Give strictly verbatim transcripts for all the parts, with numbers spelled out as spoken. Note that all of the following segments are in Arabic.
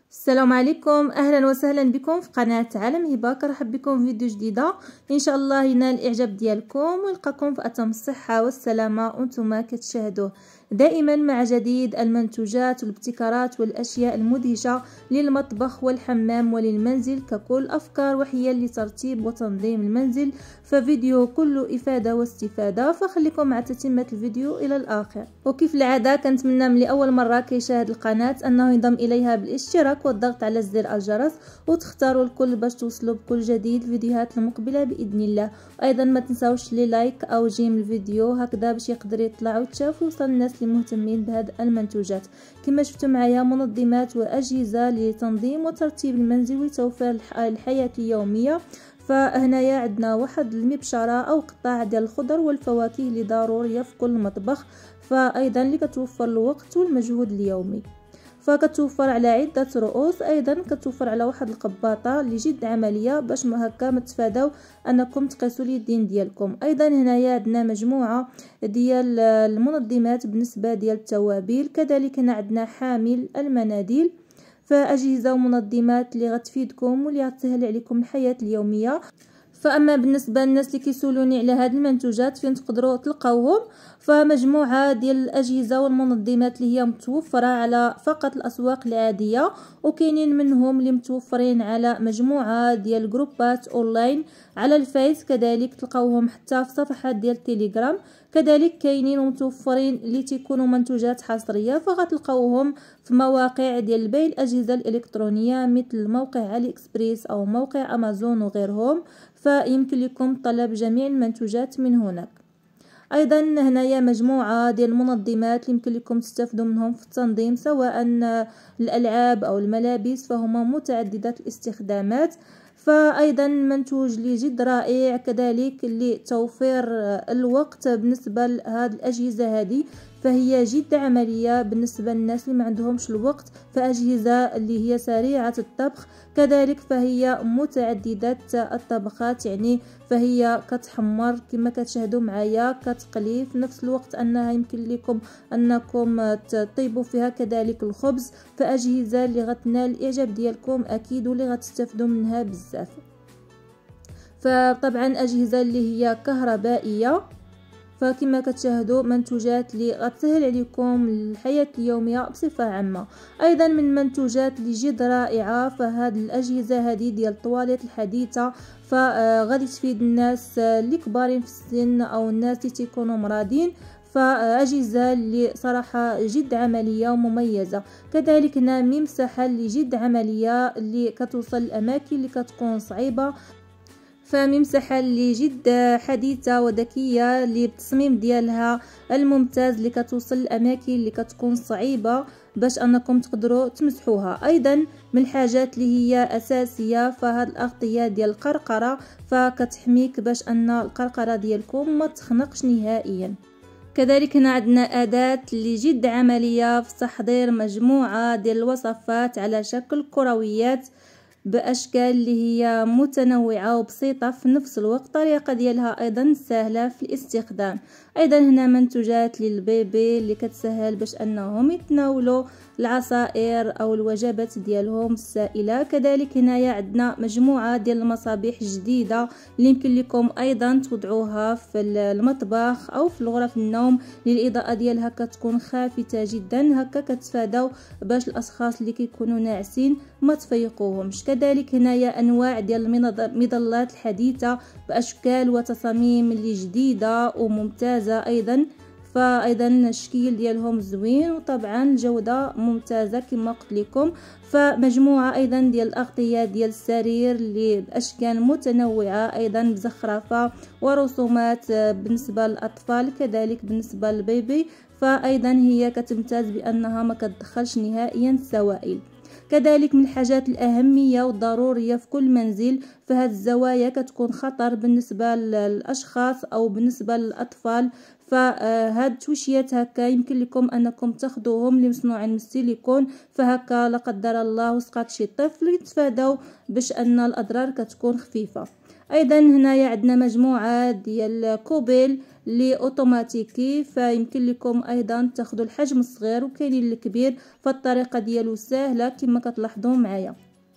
السلام عليكم، اهلا وسهلا بكم في قناه عالم هبه. كنرحب بكم في فيديو جديده ان شاء الله ينال الاعجاب ديالكم ويلقاكم في اتم الصحه والسلامه وانتم كتشاهدوه دائما مع جديد المنتوجات والابتكارات والاشياء المدهشه للمطبخ والحمام وللمنزل ككل، افكار وحيل لترتيب وتنظيم المنزل. ففيديو كله افاده واستفاده، فخليكم مع تتمه الفيديو الى الاخر. وكيف العاده كنتمنى من لاول مره كيشاهد القناه انه ينضم اليها بالاشتراك والضغط على زر الجرس وتختاروا الكل باش توصلوا بكل جديد الفيديوهات المقبله باذن الله. وايضا ما تنساوش لي لايك او جيم الفيديو هكذا باش يقدر يطلع ويتشاف ويوصل الناس اللي مهتمين بهذه المنتوجات. كما شفتوا معايا منظمات واجهزه لتنظيم وترتيب المنزل وتوفير الحياه اليوميه. فهنايا عندنا واحد المبشره او قطاع ديال الخضر والفواكه اللي ضروريه في كل مطبخ، فايضا اللي كتوفر الوقت والمجهود اليومي. فكتوفر على عده رؤوس، ايضا كتوفر على واحد القباطه اللي جد عمليه باش ما هكا ما تفاداو انكم تقيسوا اليدين ديالكم. ايضا هنايا عندنا مجموعه ديال المنظمات بالنسبه ديال التوابل، كذلك هنا عندنا حامل المناديل. فاجهزه ومنظمات اللي غتفيدكم واللي غتسهل عليكم الحياه اليوميه. فاما بالنسبه للناس اللي كيسولوني على هاد المنتوجات فين تقدروا تلقاوهم، فمجموعه ديال الاجهزه والمنظمات اللي هي متوفره على فقط الاسواق العاديه، وكاينين منهم اللي متوفرين على مجموعه ديال جروبات اونلاين على الفيس، كذلك تلقاوهم حتى في صفحات ديال التليجرام. كذلك كاينين ومتوفرين اللي تيكونوا منتوجات حصريه فغتلقاوهم في مواقع ديال البيع الاجهزه الالكترونيه مثل موقع علي اكسبريس او موقع امازون وغيرهم، فيمكن لكم طلب جميع المنتوجات من هناك. ايضا هنايا مجموعه ديال المنظمات اللي يمكن لكم تستافدوا منهم في التنظيم، سواء الالعاب او الملابس، فهما متعددات الاستخدامات. فايضا منتوج اللي جد رائع كذلك لتوفير الوقت بالنسبه لهذه الاجهزه هذه، فهي جد عمليه بالنسبه للناس اللي ما عندهمش الوقت. فاجهزه اللي هي سريعه الطبخ، كذلك فهي متعدده الطبخات، يعني فهي كتحمر كما كتشاهدوا معايا، كتقلي في نفس الوقت انها يمكن لكم انكم تطيبوا فيها كذلك الخبز. فاجهزه اللي غتنال الاعجاب ديالكم اكيد واللي غتستافدوا منها بزاف. فطبعا اجهزه اللي هي كهربائيه، فكما كتشاهدوا منتوجات اللي غتسهل عليكم الحياه اليوميه بصفه عامه. ايضا من منتوجات اللي جد رائعه فهاد الاجهزه هذه ديال الطواليت الحديثه، فغادي تفيد الناس اللي كبارين في السن او الناس اللي تيكونوا مرضين، فاجهزه اللي صراحه جد عمليه ومميزه. كذلك هنا ممسحه اللي جد عمليه اللي كتوصل الاماكن اللي كتكون صعيبه، فممسحه اللي جد حديثه وذكيه اللي بالتصميم ديالها الممتاز اللي كتوصل الاماكن اللي كتكون صعيبه باش انكم تقدروا تمسحوها. ايضا من الحاجات اللي هي اساسيه فهاد الاغطيه ديال القرقره، فكتحميك باش ان القرقره ديالكم ما تخنقش نهائيا. كذلك هنا عندنا اداه اللي جد عمليه في تحضير مجموعه ديال الوصفات على شكل كرويات باشكال اللي هي متنوعه وبسيطه في نفس الوقت، الطريقه ديالها ايضا سهله في الاستخدام. ايضا هنا منتوجات للبيبي اللي كتسهل باش انهم يتناولوا العصائر او الوجبات ديالهم السائله. كذلك هنايا عندنا مجموعه ديال المصابيح جديده اللي يمكن لكم ايضا توضعوها في المطبخ او في غرف النوم للاضاءه ديالها كتكون خافته جدا، هكا كتفاداو باش الاشخاص اللي كيكونوا ناعسين ما تفيقوهمش. كذلك هنايا انواع ديال المظلات الحديثه باشكال وتصاميم اللي جديده وممتازه ايضا، فايضا الشكل ديالهم زوين وطبعا الجوده ممتازه كما قلت لكم. فمجموعه ايضا ديال الاغطيه ديال السرير اللي باشكال متنوعه ايضا بزخرفه ورسومات بالنسبه للاطفال كذلك بالنسبه للبيبي، فايضا هي كتمتاز بانها ما كتدخلش نهائيا السوائل. كذلك من الحاجات الأهمية والضرورية في كل منزل، فهاد الزوايا كتكون خطر بالنسبة للأشخاص أو بالنسبة للأطفال. فهاد التوشيات هكا يمكن لكم أنكم تاخدوهم اللي مصنوعين من السيليكون، فهكا لا قدر الله وسقط شي طفل يتفاداو باش أن الأضرار كتكون خفيفة. أيضا هنايا عندنا مجموعة ديال كوبيل اللي اوتوماتيكي، فيمكن لكم ايضا تاخذوا الحجم الصغير وكاين الكبير، فالطريقه ديالو سهله كما كتلاحظوا معايا.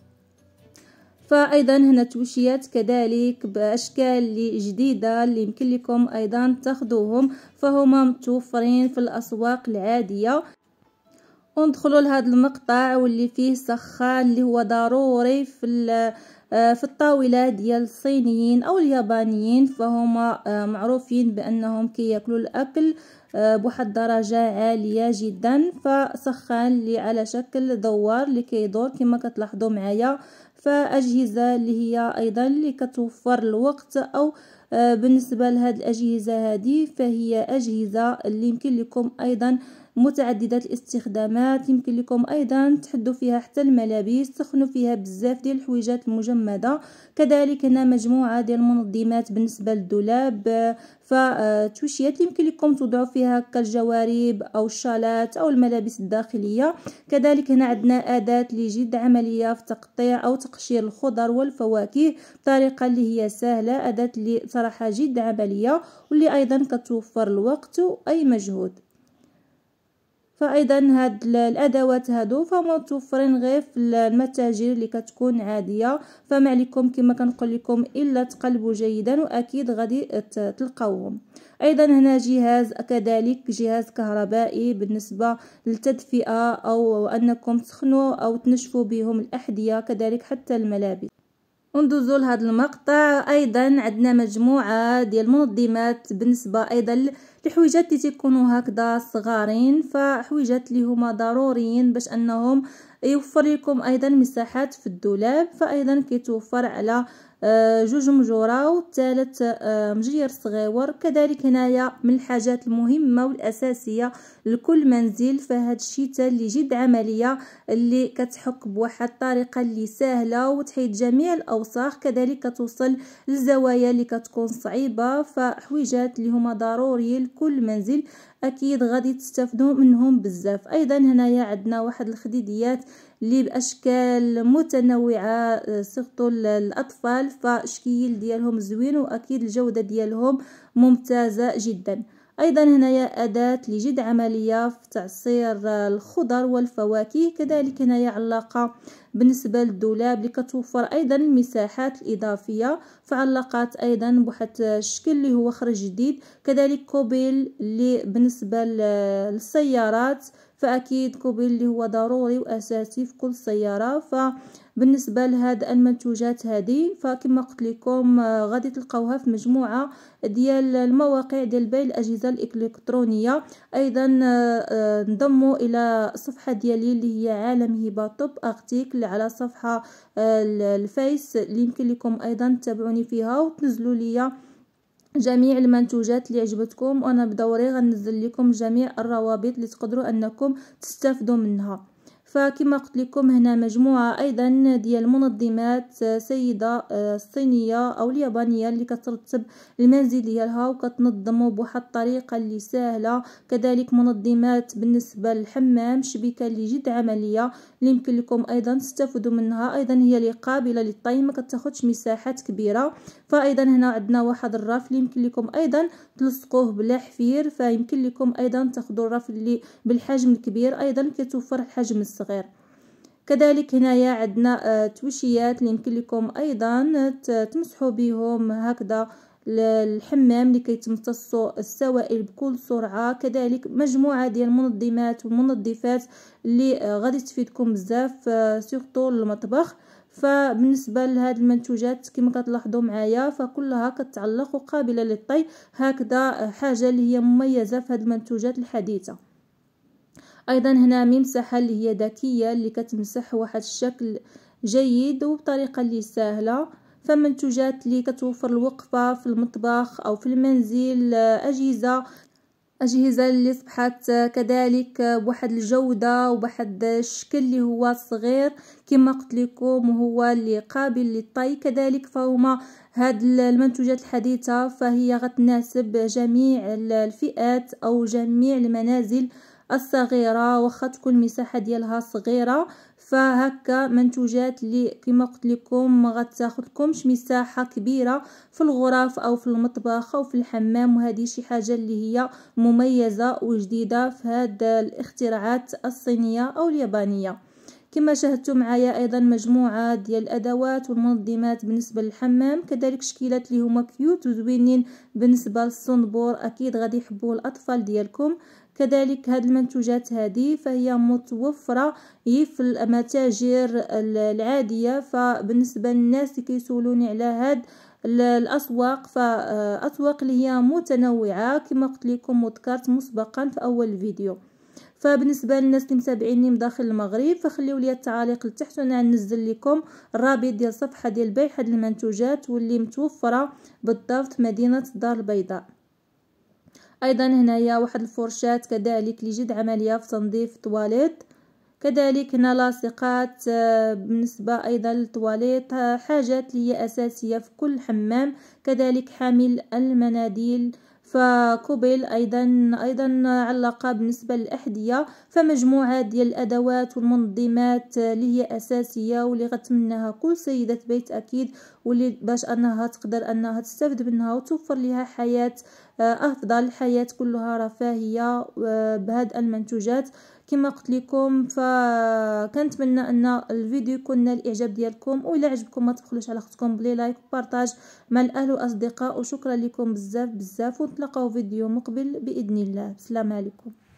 فايضا هنا توشيات كذلك باشكال اللي جديده اللي يمكن لكم ايضا تاخذوهم، فهما متوفرين في الاسواق العاديه. وندخلوا لهذا المقطع واللي فيه سخان اللي هو ضروري في في الطاوله ديال الصينيين او اليابانيين، فهما معروفين بانهم كياكلوا الاكل بواحد الدرجه عاليه جدا. فسخان اللي على شكل دوار اللي كيدور كما كتلاحظوا معايا، فاجهزه اللي هي ايضا اللي كتوفر الوقت، او بالنسبه لهاد الاجهزه هذه فهي اجهزه اللي يمكن لكم ايضا متعدده الاستخدامات، يمكن لكم ايضا تحدوا فيها حتى الملابس، تسخنوا فيها بزاف ديال الحويجات المجمده. كذلك هنا مجموعه ديال المنظمات بالنسبه للدولاب، فتوشيات يمكن لكم توضعوا فيها هكا الجوارب او الشالات او الملابس الداخليه. كذلك هنا عندنا اداه اللي جد عمليه في تقطيع او تقشير الخضر والفواكه بطريقه اللي هي سهله، اداه اللي صراحه جد عمليه واللي ايضا كتوفر الوقت واي مجهود. فايضا هاد الادوات هادو فهم متوفرين غير في المتاجر اللي كتكون عاديه، فما عليكم كما كنقول لكم الا تقلبوا جيدا واكيد غادي تلقاوهم. ايضا هنا جهاز كذلك جهاز كهربائي بالنسبه للتدفئه او انكم تسخنوا او تنشفوا بهم الاحذيه، كذلك حتى الملابس. وندوزو لهذا المقطع ايضا عندنا مجموعه ديال المنظمات بالنسبه ايضا لحويجات اللي تيكونوا هكذا صغارين، فحويجات اللي هما ضروريين باش انهم يوفر لكم ايضا مساحات في الدولاب. فايضا كيتوفر على جوج مجوره والثالث مجير صغيور. كذلك هنايا من الحاجات المهمه والاساسيه لكل منزل، فهاد الشيء اللي جد عمليه اللي كتحك بواحد الطريقه اللي سهله وتحيد جميع الاوساخ، كذلك كتوصل للزوايا اللي كتكون صعيبه. فحويجات اللي هما ضروري لكل منزل اكيد غادي تستافدوا منهم بزاف. ايضا هنايا عندنا واحد الخديديات اللي باشكال متنوعه سيرتو الاطفال، فالشكل ديالهم زوين واكيد الجوده ديالهم ممتازه جدا. ايضا هنايا اداه اللي جد عمليه في تعصير الخضر والفواكه، كذلك هنايا علاقه بالنسبه للدولاب اللي كتوفر ايضا المساحات الاضافيه، فعلاقات ايضا بواحد الشكل اللي هو خرج جديد. كذلك كوبيل اللي بالنسبه للسيارات، فاكيد كوبيل اللي هو ضروري واساسي في كل سياره. فبالنسبه لهاد المنتوجات هذه فكما قلت لكم غادي تلقاوها في مجموعه ديال المواقع ديال بيع الاجهزه الالكترونيه. ايضا انضموا الى الصفحه ديالي اللي هي عالم هبه توب ارتيكل على صفحه الفيس اللي يمكن لكم ايضا تتابعوني فيها وتنزلوا لي جميع المنتوجات اللي عجبتكم، وانا بدوري غنزل لكم جميع الروابط اللي تقدروا انكم تستافدوا منها. فكما قلت لكم هنا مجموعه ايضا ديال المنظمات سيده الصينيه او اليابانيه اللي كترتب المنزل ديالها وكتنظموا بواحد الطريقه اللي سهله. كذلك منظمات بالنسبه للحمام، شبكه اللي جد عمليه اللي يمكن لكم ايضا تستافدوا منها. ايضا هي اللي قابله للطي، ما كتاخذش مساحات كبيره. فايضا هنا عندنا واحد الرف اللي يمكن لكم ايضا تلصقوه بلا حفير، فيمكن لكم ايضا تاخذوا الرف اللي بالحجم الكبير، ايضا كتوفر الحجم الصغير. كذلك هنايا عندنا توشيات اللي يمكن لكم ايضا تمسحوا بهم هكذا الحمام لكي تمتصوا السوائل بكل سرعه. كذلك مجموعه ديال المنظمات والمنظفات اللي غادي تفيدكم بزاف سورتو المطبخ. فبالنسبه لهاد المنتوجات كما كتلاحظوا معايا فكلها كتعلق وقابله للطي، هكذا حاجه اللي هي مميزه في هاد المنتوجات الحديثه. ايضا هنا ممسحه اللي هي ذكيه اللي كتمسح واحد الشكل جيد وبطريقه اللي سهله. فمنتوجات اللي كتوفر الوقفه في المطبخ او في المنزل، اجهزه اجهزه اللي صبحت كذلك بواحد الجوده وبواحد الشكل اللي هو صغير كما قلت لكم وهو اللي قابل للطي. كذلك فهما هاد المنتوجات الحديثه فهي غتناسب جميع الفئات او جميع المنازل الصغيره، واخا تكون المساحه ديالها صغيره فهكا منتوجات اللي كما قلت لكم ما غتاخذلكمش مساحه كبيره في الغرف او في المطبخ او في الحمام، وهذه شي حاجه اللي هي مميزه وجديده في هاد الاختراعات الصينيه او اليابانيه. كما شاهدتوا معايا ايضا مجموعه ديال الادوات والمنظمات بالنسبه للحمام، كذلك شكيلات اللي هما كيوت وزوينين بالنسبه للصنبور، اكيد غادي يحبوا الاطفال ديالكم. كذلك هاد المنتوجات هذه فهي متوفره هي في المتاجر العاديه، فبالنسبه للناس اللي كيسولوني على هاد الاسواق فاسواق اللي هي متنوعه كما قلت لكم وذكرت مسبقا في اول فيديو. فبالنسبه للناس اللي متابعيني من داخل المغرب فخليوا لي التعاليق لتحت وانا ننزل لكم الرابط ديال الصفحه ديال بيع هاد المنتوجات واللي متوفره بالضبط في مدينه الدار البيضاء. ايضا هنايا واحد الفرشات كذلك اللي جد عمليه في تنظيف الطواليت، كذلك هنا لاصقات بالنسبه ايضا للطواليت، حاجات اللي هي اساسيه في كل حمام، كذلك حامل المناديل، فكوبيل ايضا ايضا علقه بالنسبه للاحذيه، فمجموعه ديال الادوات والمنظمات اللي هي اساسيه واللي غتمناها كل سيده بيت اكيد، واللي باش انها تقدر انها تستافد منها وتوفر لها حياه افضل، حياه كلها رفاهيه بهاد المنتوجات. كما قلت لكم فكنتمنى ان الفيديو يكون نال الاعجاب ديالكم، والى عجبكم ما تبخلوش على اختكم بلي لايك وبارطاج مع الاهل والاصدقاء، وشكرا لكم بزاف بزاف، ونتلاقاو فيديو مقبل باذن الله. السلام عليكم.